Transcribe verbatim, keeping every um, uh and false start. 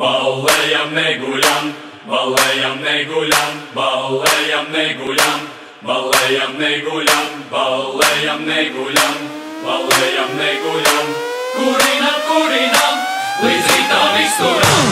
Ballējam, neguļam, ballējam, neguļam, ballējam, neguļam, ballējam, neguļam, ballējam, neguļam, ballējam, neguļam, kurinam, kurinam, līdz rītam izturam.